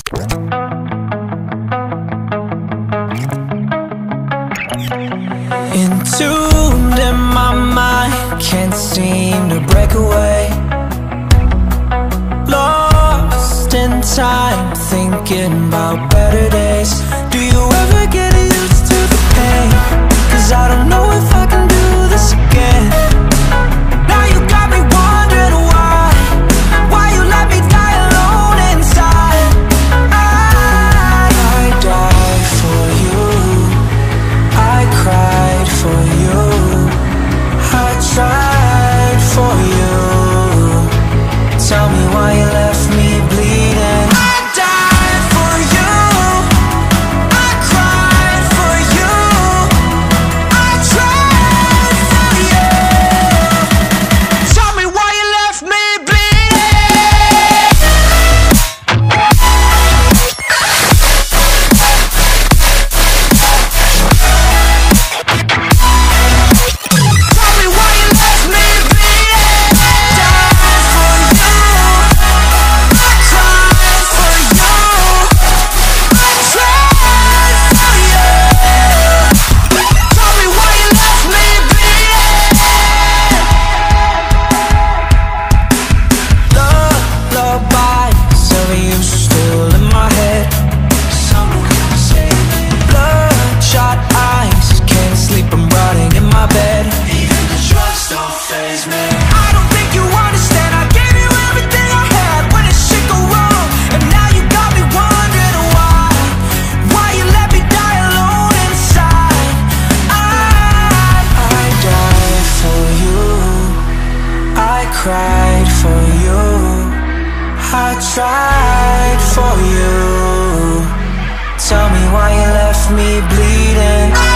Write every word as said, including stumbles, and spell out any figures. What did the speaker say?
Entombed in my mind, can't seem to break away. Lost in time, thinking about better days. Do you ever get used to the pain? 'Cause I don't know if I can do this again. Now you got me wondering why, why you let me die alone inside. I, I died for you, I cried for you, I tried for you. Tell me why you left me bleeding. I died for you, I cried for you, I tried for you. Tell me why you left me bleeding. Tell me why you left me bleeding. Died for you, I cried for you, I tried for you. Tell me why you left me bleeding. Lullabies of you still in my head. Someone save me. Bloodshot eyes, can't sleep, I'm rotting in my bed. Even the drugs don't faze me. I don't think you understand, I gave you everything I had when it shit go wrong. And now you got me wondering why, why you let me die alone inside. I, I died for you, I cried for you, I tried for you. Tell me why you left me bleeding.